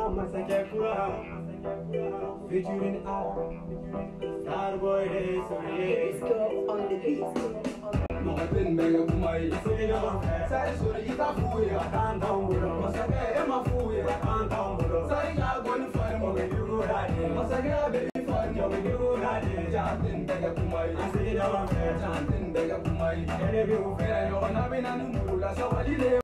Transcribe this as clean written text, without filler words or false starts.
Masakura, featuring Starboy, Disco on the beat. Nothing mega kumai, say sorry, it's a fool, I can't down with us. I'm a fool, I can't down with us. Say, I'm going to find more you go that day. Masaka, baby, find your way, you go that day. Chanting mega kumai, I say, I'm a fair chanting mega kumai. And if you fair, you're not in a new mood, that's how I